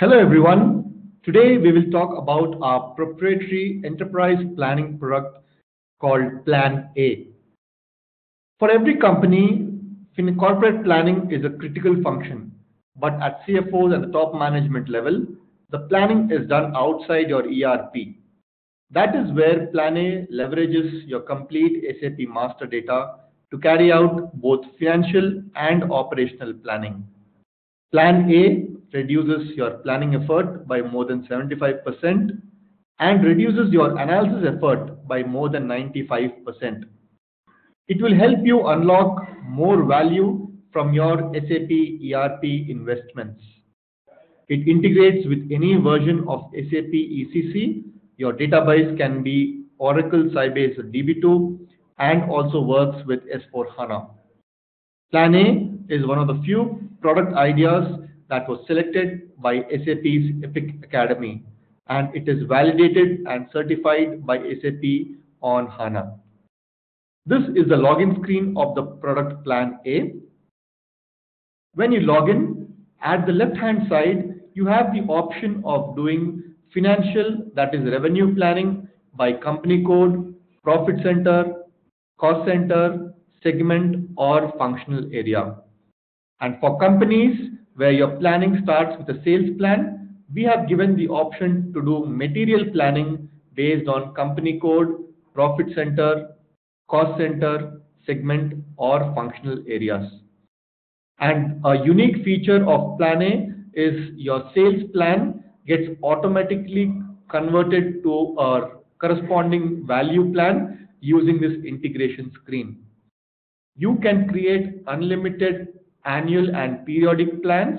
Hello everyone. Today we will talk about our proprietary enterprise planning product called planA. For every company, corporate planning is a critical function, but at CFOs and the top management level, the planning is done outside your ERP. That is where planA leverages your complete SAP master data to carry out both financial and operational planning. Plan A reduces your planning effort by more than 75% and reduces your analysis effort by more than 95%. It will help you unlock more value from your SAP ERP investments. It integrates with any version of SAP ECC. Your database can be Oracle Sybase DB2 and also works with S4 HANA. Plan A is one of the few product ideas that was selected by SAP's Epic Academy, and it is validated and certified by SAP on HANA. This is the login screen of the product Plan A. When you log in, at the left-hand side, you have the option of doing financial, that is revenue planning by company code, profit center, cost center, segment, or functional area. And for companies where your planning starts with a sales plan, we have given the option to do material planning based on company code, profit center, cost center, segment, or functional areas. And a unique feature of Plan A is your sales plan gets automatically converted to a corresponding value plan using this integration screen. You can create unlimited annual and periodic plans,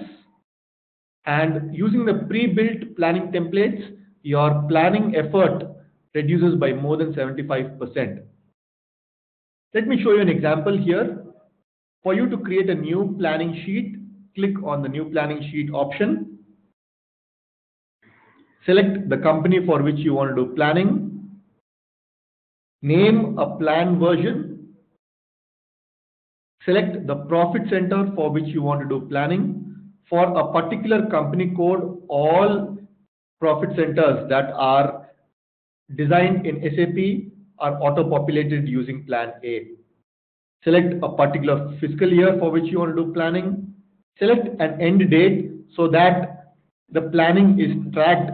and using the pre-built planning templates, your planning effort reduces by more than 75%. Let me show you an example here. For you to create a new planning sheet, click on the new planning sheet option. Select the company for which you want to do planning. Name a plan version. Select the profit center for which you want to do planning. For a particular company code, all profit centers that are designed in SAP are auto-populated using Plan A. Select a particular fiscal year for which you want to do planning. Select an end date so that the planning is tracked,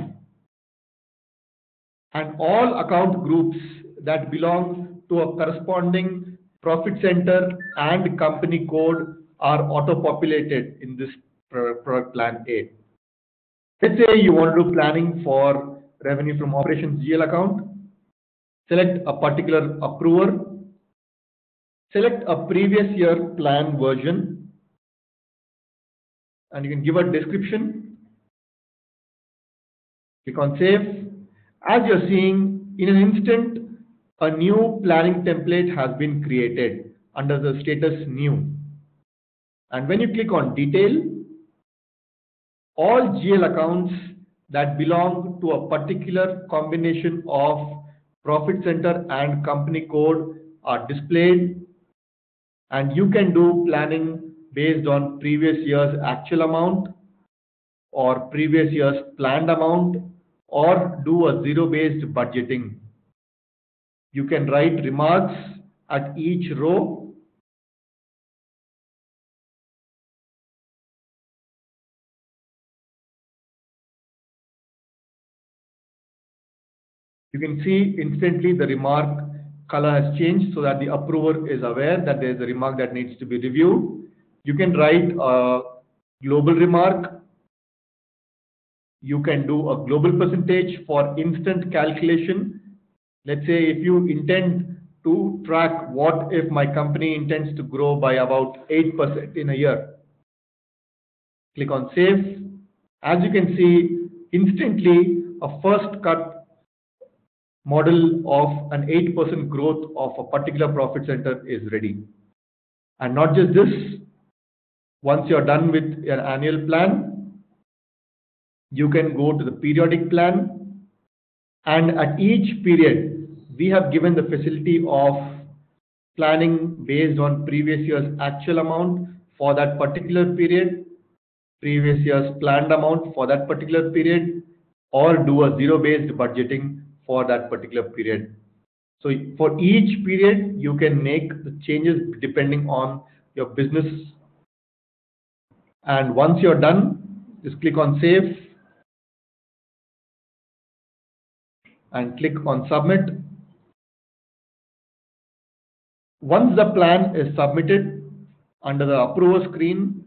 and all account groups that belong to a corresponding profit center and company code are auto-populated in this product Plan A. Let's say you want to do planning for revenue from operations GL account. Select a particular approver. Select a previous year plan version, and you can give a description. Click on save. As you're seeing, in an instant, a new planning template has been created under the status new. And when you click on detail, all GL accounts that belong to a particular combination of profit center and company code are displayed, and you can do planning based on previous year's actual amount or previous year's planned amount, or do a zero-based budgeting. You can write remarks at each row. You can see instantly the remark color has changed so that the approver is aware that there is a remark that needs to be reviewed. You can write a global remark. You can do a global percentage for instant calculation. Let's say if you intend to track what if my company intends to grow by about 8% in a year. Click on save. As you can see, instantly a first cut model of an 8% growth of a particular profit center is ready. And not just this, once you're done with your annual plan, you can go to the periodic plan, and at each period, we have given the facility of planning based on previous year's actual amount for that particular period, previous year's planned amount for that particular period, or do a zero-based budgeting for that particular period. So for each period, you can make the changes depending on your business. And once you're done, just click on Save and click on Submit. Once the plan is submitted, under the Approver screen,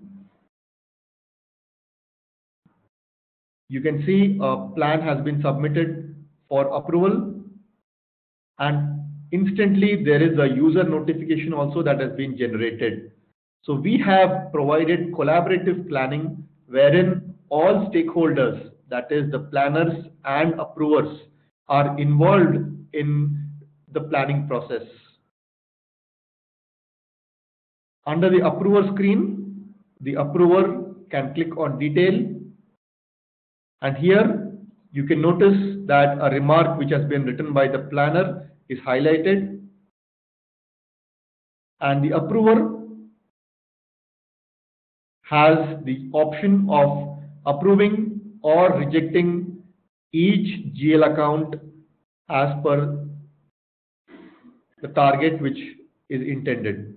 you can see a plan has been submitted for approval, and instantly there is a user notification also that has been generated. So we have provided collaborative planning wherein all stakeholders, that is the planners and approvers, are involved in the planning process. Under the approver screen, the approver can click on detail, and here you can notice that a remark which has been written by the planner is highlighted, and the approver has the option of approving or rejecting each GL account as per the target which is intended.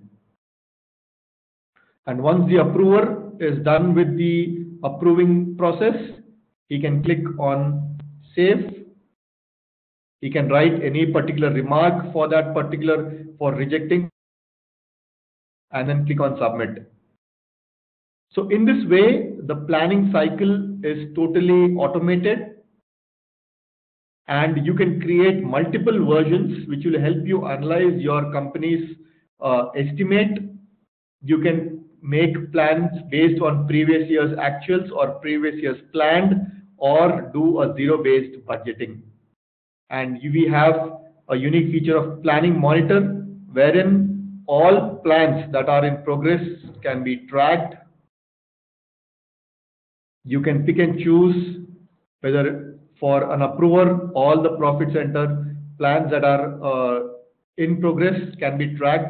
And once the approver is done with the approving process, he can click on Save. He can write any particular remark for that particular, for rejecting, and then click on Submit. So in this way, the planning cycle is totally automated, and you can create multiple versions which will help you analyze your company's estimate. You can make plans based on previous year's actuals or previous year's planned, or do a zero-based budgeting. And we have a unique feature of planning monitor, wherein all plans that are in progress can be tracked. You can pick and choose whether for an approver, all the profit center plans that are in progress can be tracked.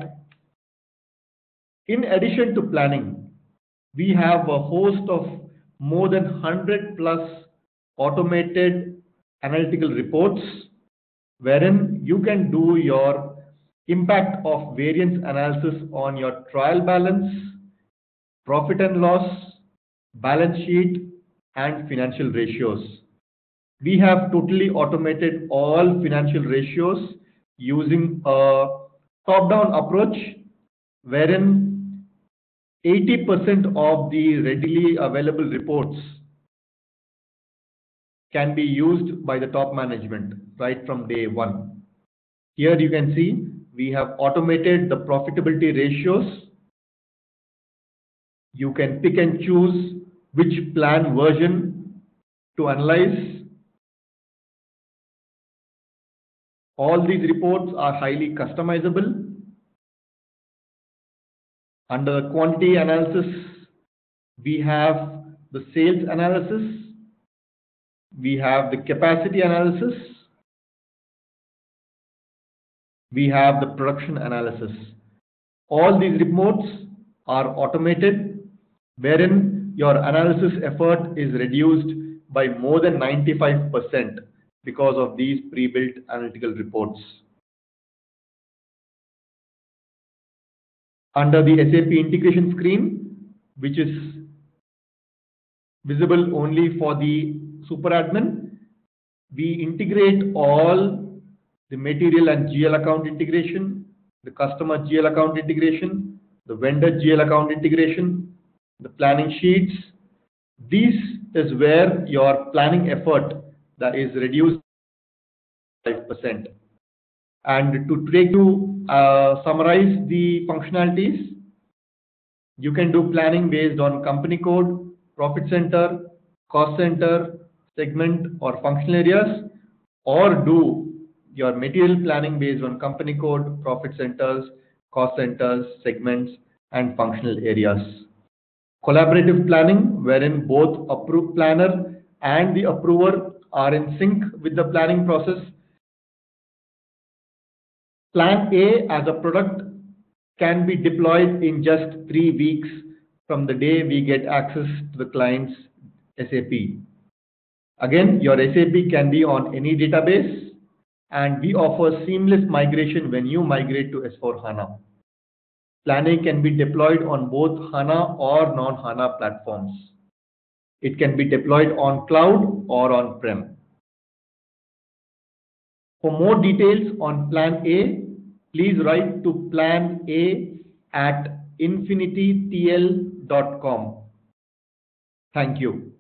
In addition to planning, we have a host of more than 100 plus automated analytical reports, wherein you can do your impact of variance analysis on your trial balance, profit and loss, balance sheet, and financial ratios. We have totally automated all financial ratios using a top-down approach, wherein 80% of the readily available reports can be used by the top management right from day one. Here you can see we have automated the profitability ratios. You can pick and choose which plan version to analyze. All these reports are highly customizable. Under quantity analysis, we have the sales analysis, we have the capacity analysis, we have the production analysis. All these reports are automated, wherein your analysis effort is reduced by more than 95% because of these pre-built analytical reports. Under the SAP integration screen, which is visible only for the super admin, we integrate all the material and GL account integration, the customer GL account integration, the vendor GL account integration, the planning sheets. This is where your planning effort that is reduced 5%. And to take to summarize the functionalities, you can do planning based on company code, profit center, cost center, segment or functional areas, or do your material planning based on company code, profit centers, cost centers, segments, and functional areas. Collaborative planning, wherein both approved planner and the approver are in sync with the planning process. Plan A as a product can be deployed in just 3 weeks from the day we get access to the client's SAP. Again, your SAP can be on any database, and we offer seamless migration when you migrate to S/4HANA. planA can be deployed on both HANA or non-HANA platforms. It can be deployed on cloud or on-prem. For more details on planA, please write to planA@infinititl.com. Thank you.